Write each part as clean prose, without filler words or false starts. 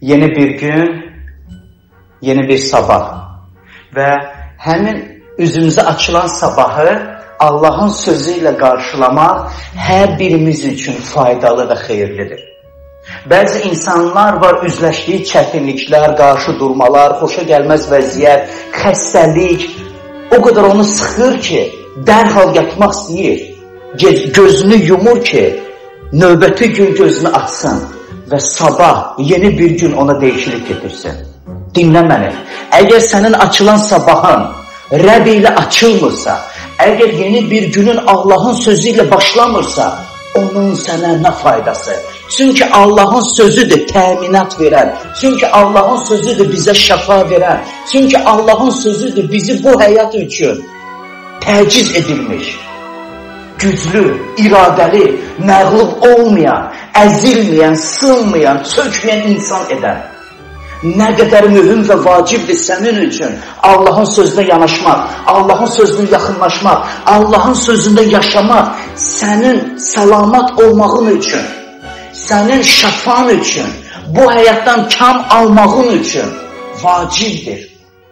Yeni bir gün, yeni bir sabah və həmin üzümüzə açılan sabahı Allahın sözü ilə qarşılamaq hər birimiz üçün faydalı və xeyirlidir. Bəzi insanlar var, üzləşdiyi çətinliklər, qarşı durmalar, xoşa gəlməz vəziyyət, xəstəlik o qədər onu sıxır ki, dərhal yatmaq istəyir. Gözünü yumur ki, növbəti gün gözünü açsın və sabah yeni bir gün ona dəyişiklik getirsin. Dinlə məni. Əgər sənin açılan sabahın Rəbb ilə açılmırsa, əgər yeni bir günün Allahın sözü ilə başlamırsa, onun sənə nə faydası? Çünki Allahın sözüdür təminat verən. Çünki Allahın sözüdür bizə şəfa verən. Çünki Allahın sözüdür bizi bu həyat üçün təciz edilmiş, güclü, iradəli, məğlub olmayan, əzilməyən, sınmayan, çökməyən insan edən. Nə qədər mühüm və vacibdir sənin üçün Allahın sözünə yanaşmaq, Allahın sözünə yaxınlaşmaq, Allahın sözündə yaşamaq, sənin salamat olmağın üçün, sənin şəfan üçün, bu həyatdan kam almağın üçün vacibdir.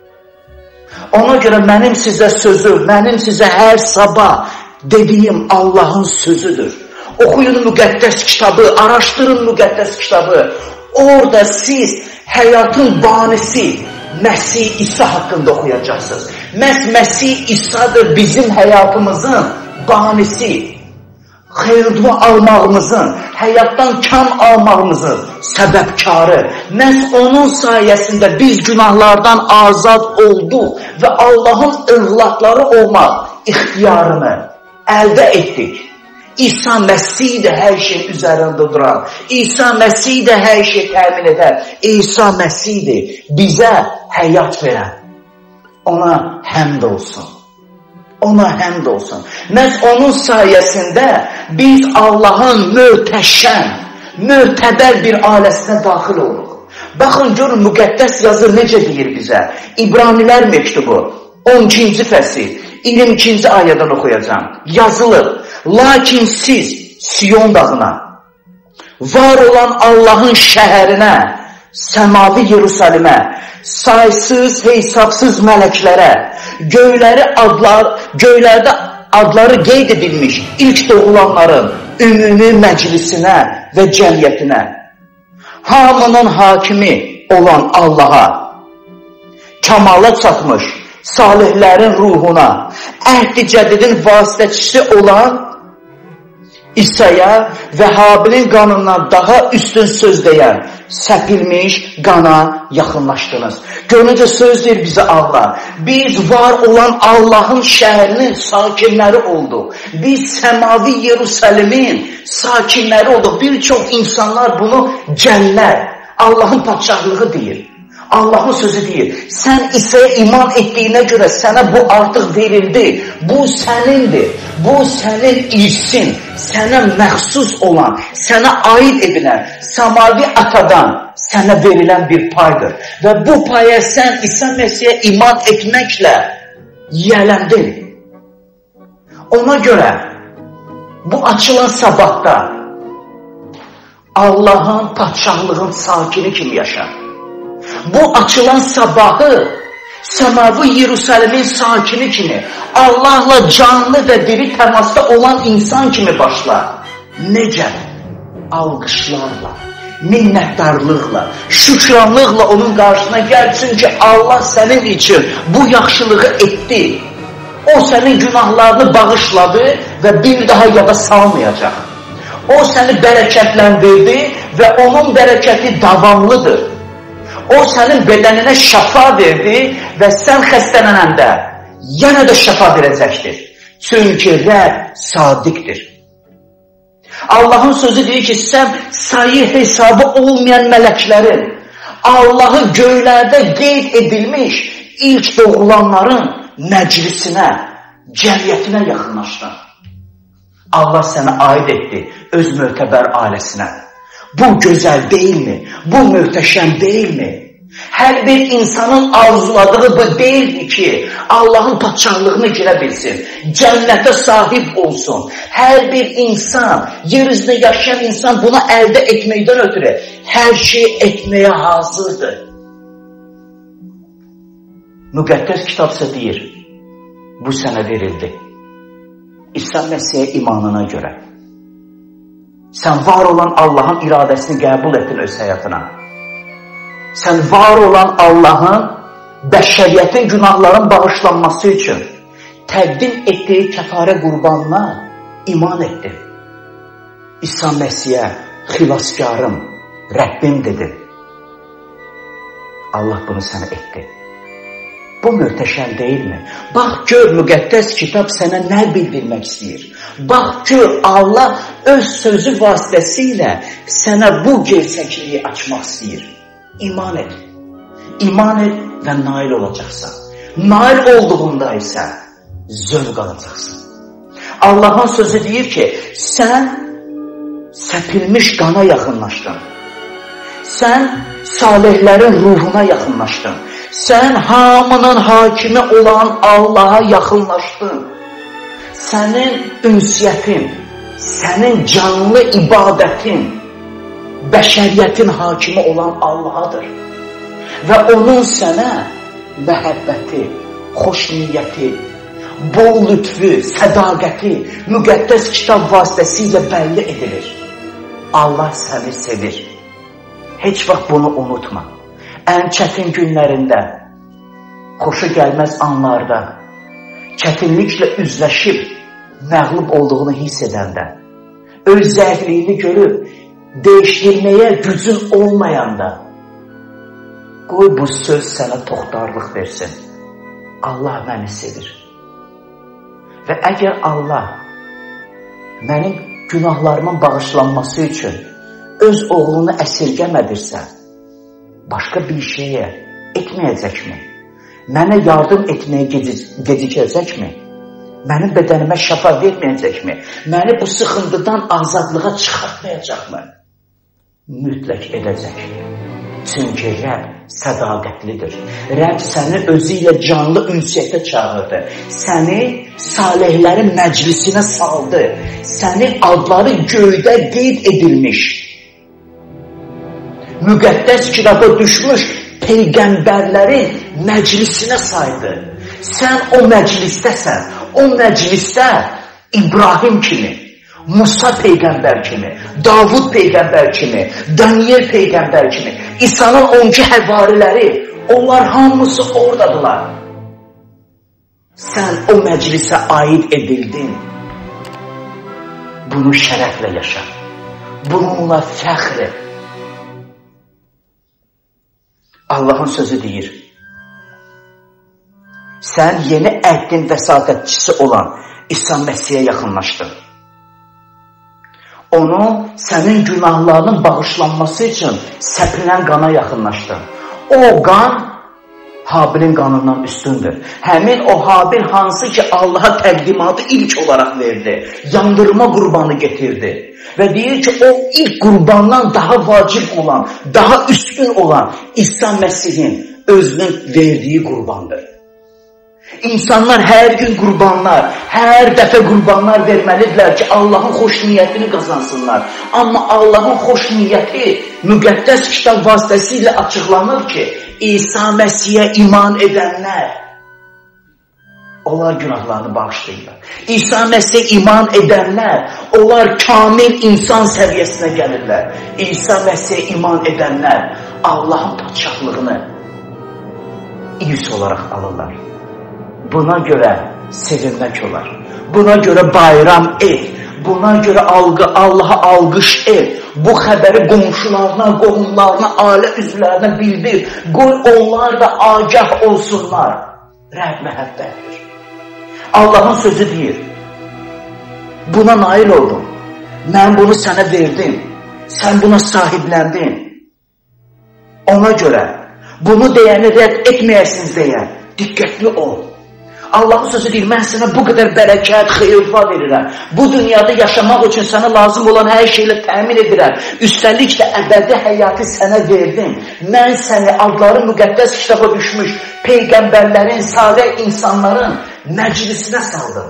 Ona görə mənim sizə sözüm, mənim sizə hər sabah dediyim Allahın sözüdür. Oxuyun müqəddəs kitabı, araşdırın müqəddəs kitabı. Orada siz həyatın banisi Məsih İsa haqqında oxuyacaqsınız. Məsih İsa'dır bizim həyatımızın banisi. Xeyir-dua almağımızın, həyatdan kam almağımızın səbəbkarı. Məhz onun sayəsində biz günahlardan azad olduq və Allahın övladları olmaq ixtiyarını əldə etdik. İsa Məsih də hər şey üzərində duran, İsa Məsih də hər şey təmin edər. İsa Məsihdir bizə həyat verən. Ona həmd olsun. Ona həmd olsun. Məhz onun sayəsində biz Allahın möhtəşəm, möhtəbər bir ailəsinə daxil oluruq. Baxın, görün, müqəddəs yazı necə deyir bizə? İbranilər məktubu, 12-ci fəsil, 22-ci ayədən oxuyacağım. Yazılır. Lakin siz Siyon dağına, var olan Allahın şəhərinə, səmavi Yerusəlimə, saysız, hesabsız mələklərə, göylərdə adları qeyd edilmiş ilk doğulanların ümumi məclisinə və cəmiyyətinə, hamının hakimi olan Allaha, kamala çatmış salihlərin ruhuna, əhd-i cədidin vasitəçisi olan İsa'ya və Habilin qanından daha üstün söz deyən səpilmiş qana yaxınlaşdınız. Görünəcə söz deyir bizə Allah. Biz var olan Allahın şəhərinin sakinləri olduq. Biz səmavi Yerusəlimin sakinləri olduq. Bir çox insanlar bunu cənnət, Allahın padşahlığı deyir. Allahın sözü deyir, sən İsa'ya iman etdiyinə görə sənə bu artıq verildi, bu sənindir, bu sənin irsin, sənə məxsus olan, sənə aid edilən, samavi atadan sənə verilən bir paydır. Və bu paya sən İsa Məsihə iman etməklə yiyələndin. Ona görə bu açılan sabahda Allahın padşahlığın sakini kimi yaşa. Bu açılan sabahı səmavi Yerusəlimin sakini kimi, Allahla canlı və diri təmasda olan insan kimi başla. Necə? Alqışlarla, minnətdarlıqla, şükranlıqla onun qarşısına gəl. Çünki Allah sənin üçün bu yaxşılığı etdi. O sənin günahlarını bağışladı və bir daha yada salmayacaq. O səni bərəkətləndirdi və onun bərəkəti davamlıdır. O sənin bədəninə şəfa verdi və sən xəstələnəndə yenə də şəfa verəcəkdir. Çünki Rəbb sadiqdir. Allahın sözü deyir ki, sən sayı hesabı olmayan mələklərin, Allahı göylərdə qeyd edilmiş ilk doğulanların məclisinə, cəmiyyətinə yaxınlaşdın. Allah sənə aid etdi öz möhtəbər ailəsinə. Bu gözəl deyilmi? Bu möhtəşəm deyilmi? Hər bir insanın arzuladığı bu deyildi ki, Allahın padşahlığını girə bilsin, cənnətə sahib olsun. Hər bir insan, yer üzrə yaşayan insan bunu əldə etməkdən ötürü hər şey etməyə hazırdır. Müqəddəs kitab isə deyir, bu sənə verildi. İsa Məsihə imanına görə. Sən var olan Allahın iradəsini qəbul etdin öz həyatına. Sən var olan Allahın bəşəriyyətin günahların bağışlanması üçün təqdim etdiyi kəfarə qurbanına iman etdin. İsa Məsihə xilaskarım, Rəbbim dedi. Allah bunu sənə etdi. Bu möhtəşəm deyilmi? Bax gör, müqəddəs kitab sənə nə bildirmək istəyir. Bax gör, Allah öz sözü vasitəsilə sənə bu gerçəkliyi açmaq istəyir. İman et. İman et və nail olacaqsan. Nail olduğunda isə zövq alacaqsan. Allahın sözü deyir ki, sən səpilmiş qana yaxınlaşdın. Sən salihlərin ruhuna yaxınlaşdın. Sən hamının hakimi olan Allaha yaxınlaşdın. Sənin ünsiyyətin, sənin canlı ibadətin, bəşəriyyətin hakimi olan Allahadır. Və onun sənə məhəbbəti, xoş niyyəti, bol lütfü, sədaqəti müqəddəs kitab vasitəsilə bəlli edilir. Allah səni sevir. Heç vaxt bunu unutma. Ən çətin günlərində, xoşa gəlməz anlarda, çətinliklə üzləşib, məğlub olduğunu hiss edəndə, öz zəifliyini görüb, dəyişdirməyə gücün olmayanda, qoy bu söz sənə toxtarlıq versin. Allah məni sevir. Və əgər Allah mənim günahlarımın bağışlanması üçün öz oğlunu əsirgəmədirsə, başqa bir şeyə etməyəcəkmi? Mənə yardım etməyə gecikəcəkmi? Mənim bədənimə şəfa verməyəcəkmi? Məni bu sıxıntıdan azadlığa çıxartmayacaqmı? Mütləq edəcək. Çünki Rəbb sədaqətlidir. Rəbb səni özü ilə canlı ünsiyyətə çağırdı. Səni salihlərin məclisinə saldı. Səni adları göydə qeyd edilmiş. Müqəddəs kitaba düşmüş peyğəmbərlərin məclisinə saydı. Sən o məclisdəsən. O məclisdə İbrahim kimi, Musa peyğəmbər kimi, Davud peyğəmbər kimi, Daniel peyğəmbər kimi, İsa'nın 12 həvariləri, onlar hamısı oradadılar. Sən o məclisə aid edildin. Bunu şərəflə yaşa. Bununla fəxr et. Allahın sözü deyir, sən yeni əhdin vəsatətçisi olan İsa Məsihə yaxınlaşdın. Onu sənin günahlarının bağışlanması üçün səpilən qana yaxınlaşdın. O qan Habilin qanından üstündür. Həmin o Habil hansı ki Allaha təqdimatı ilk olaraq verdi. Yandırma qurbanı getirdi. Və deyir ki o ilk qurbandan daha vacib olan, daha üstün olan İsa Məsihin özünün verdiyi qurbandır. İnsanlar hər gün qurbanlar, hər dəfə qurbanlar verməlidirlər ki, Allahın xoş niyyətini qazansınlar. Amma Allahın xoş niyyəti müqəddəs kitab vasitəsilə açıqlanır ki, İsa Məsihə iman edənlər, onlar günahlarını bağışlayırlar. İsa Məsihə iman edənlər, onlar kamil insan səviyyəsinə gəlirlər. İsa Məsihə iman edənlər, Allahın padşahlığını irs olaraq alırlar. Buna görə sevinmək olar. Buna görə bayram et. Buna görə Allaha alqış et. Bu xəbəri qonşularına, qohumlarına, ailə üzvlərinə bildir. Qoy onlar da agah olsunlar. Rəbb məhəbbətdir. Allahın sözü deyir. Buna nail oldum. Mən bunu sənə verdim. Sən buna sahibləndin. Ona görə bunu deyəni rədd etməyəsiniz deyə diqqətli ol. Allahın sözü deyir, mən sənə bu qədər bərəkət, xeyirfa verirəm. Bu dünyada yaşamaq üçün sənə lazım olan hər şeylə təmin edirəm. Üstəlik də əbədi həyatı sənə verdim. Mən səni adları müqəddəs kitaba düşmüş peyğəmbərlərin, salih insanların məclisinə saldım.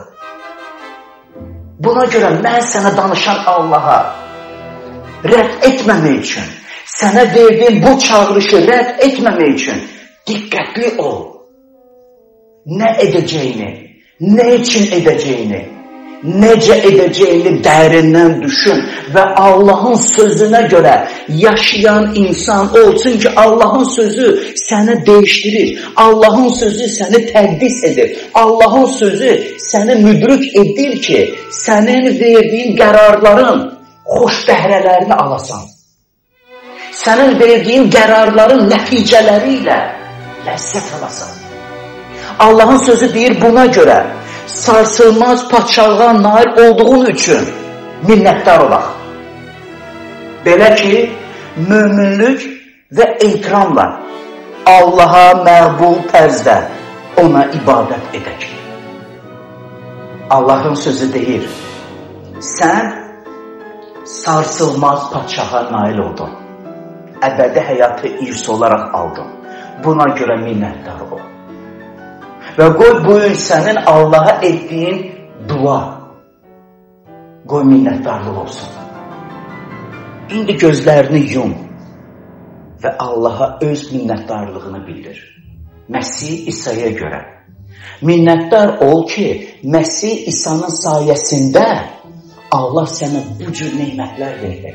Buna görə mən sənə danışan Allaha rədd etməmək üçün, Sənə verdiyim bu çağırışı rədd etməmək üçün diqqətli ol. Nə edəcəyini, nə üçün edəcəyini, necə edəcəyini dərindən düşün və Allahın sözünə görə yaşayan insan olsun ki, Allahın sözü səni dəyişdirir, Allahın sözü səni təqdis edir, Allahın sözü səni müdrik edir ki, sənin verdiyin qərarların xoş bəhrələrini alasan. Sənin verdiyin qərarların nəticələri ilə ləzzət alasan. Allahın sözü deyir buna görə, sarsılmaz padşaha nail olduğun üçün minnətdar olaq. Belə ki, möminlük və ehtiramla Allaha məqbul tərzdə ona ibadət edək. Allahın sözü deyir, sən sarsılmaz padşaha nail oldun. Əbədi həyatı irs olaraq aldın. Buna görə minnətdar ol. Və qoy bu gün sənin Allaha etdiyin dua, qoy minnətdarlıq olsun. İndi gözlərini yum və Allaha öz minnətdarlığını bildir. Məsih İsa'ya görə. Minnətdar ol ki, Məsih İsa'nın sayəsində Allah sənə bu cür neymətlər verdi.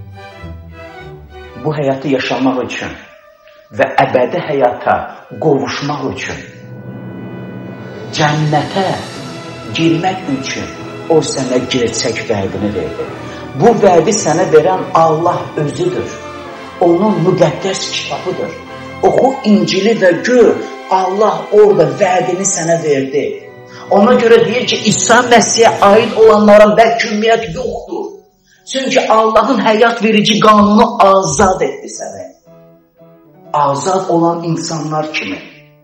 Bu həyatı yaşamaq üçün və əbədi həyata qovuşmaq üçün, cənnətə girmək üçün o sənə gerçək vədini verdi. Bu vədi sənə verən Allah özüdür. Onun müqəddəs kitabıdır. Oxu İncili və gör, Allah orada vədini sənə verdi. Ona görə deyir ki, İsa Məsihə aid olanlara məhkumiyyət yoxdur. Çünki Allahın həyat verici qanunu azad etdi səni. Azad olan insanlar kimi.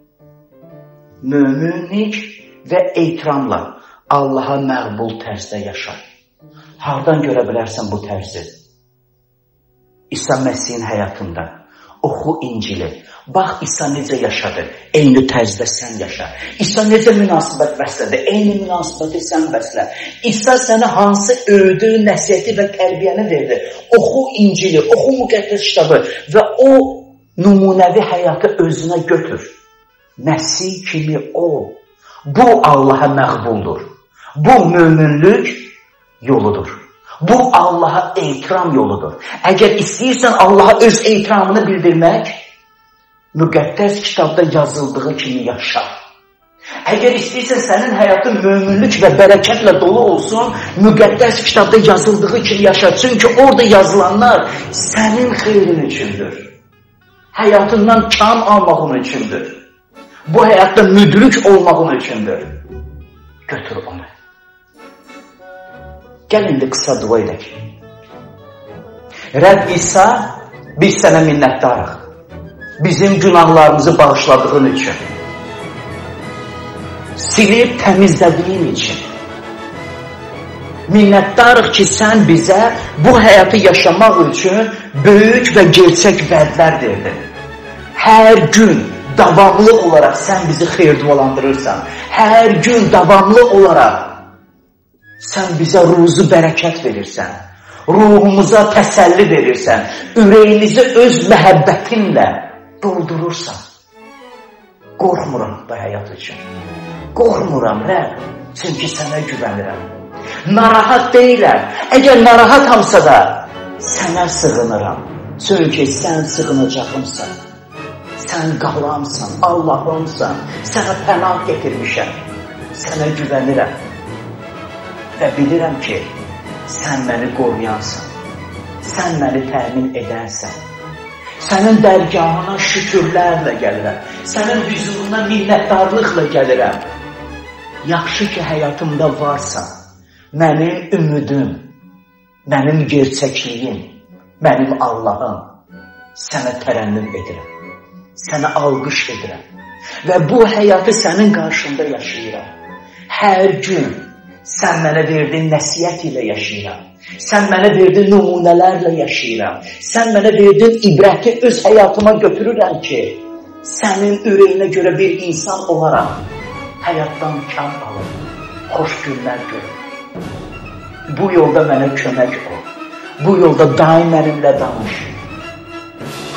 Möminlik və ehtiramla Allaha məqbul tərzdə yaşa. Hardan görə bilərsən bu tərzi? İsa Məsihin həyatında. Oxu İncili. Bax, İsa necə yaşadı? Eyni tərzdə sən yaşa. İsa necə münasibət bəslədi? Eyni münasibəti sən bəslə. İsa sənə hansı öğüdü, nəsiyyəti və tərbiyyəni verdi? Oxu İncili, oxu müqəddəs kitabı və o nümunəvi həyatı özünə götür. Məsih kimi ol. Bu Allaha məqbuldur. Bu möminlük yoludur. Bu Allaha ehtiram yoludur. Əgər istəyirsən Allaha öz ehtiramını bildirmək, müqəddəs kitabda yazıldığı kimi yaşa. Əgər istəyirsən sənin həyatın möminlük və bərəkətlə dolu olsun, müqəddəs kitabda yazıldığı kimi yaşa. Çünki orada yazılanlar sənin xeyrin üçündür. Həyatından kam almağın üçündür. Bu həyatda müdrik olmağın üçündür. Götür onu. Gəl indi qısa dua edək. Rəbb İsa, biz sənə minnətdarıq. Bizim günahlarımızı bağışladığın üçün. Silib təmizlədiyin üçün. Minnətdarıq ki, sən bizə bu həyatı yaşamaq üçün böyük və gerçək vədlər verdin. Hər gün davamlı olaraq sən bizi xeyirdualandırırsan. Hər gün davamlı olaraq sən bizə ruzu bərəkət verirsən. Ruhumuza təsəlli verirsən. Ürəyimizi öz məhəbbətinlə doldurursan. Qorxmuram bu həyat üçün. Qorxmuram Rəbb, çünki sənə güvənirəm. Narahat deyiləm. Əgər narahatamsa da sənə sığınıram. Çünki sən sığınacağımsan. Sən qalamsan, Allahımsan. Sənə pənah getirmişəm. Sənə güvənirəm. Və bilirəm ki, sən məni qoruyansan. Sən məni təmin edənsən. Sənin dərgahına şükürlərlə gəlirəm. Sənin hüzuruna minnətdarlıqla gəlirəm. Yaxşı ki, həyatımda varsa, mənim ümidim, mənim gerçəkliyim, mənim Allahım, sənə tərənnüm edirəm. Sənə alqış edirəm. Və bu həyatı sənin qarşında yaşayıram. Hər gün sən mənə verdiyin nəsiyyət ilə yaşayıram. Sən mənə verdiyin nümunələrlə yaşayıram. Sən mənə verdiyin ibrəti öz həyatıma götürürəm ki, sənin ürəyinə görə bir insan olaraq həyatdan kam alım, xoş günlər görüm. Bu yolda mənə kömək ol. Bu yolda daim mənimlə danış.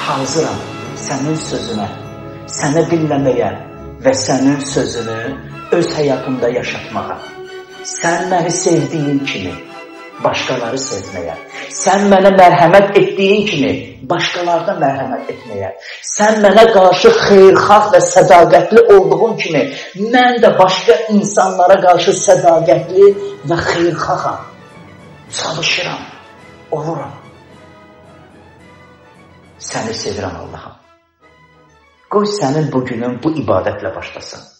hazıram sənin sözünə, səni dinləməyə və sənin sözünü öz həyatımda yaşatmağa. Sən məni sevdiyin kimi başqaları sevməyə, sən mənə mərhəmət etdiyin kimi başqalarına mərhəmət etməyə, sən mənə qarşı xeyirxah və sədaqətli olduğun kimi mən də başqa insanlara qarşı sədaqətli və xeyirxaham. Çalışıram, oluram. Səni sevirəm Allahım. Qoy sənin bugünün bu ibadətlə başlasın.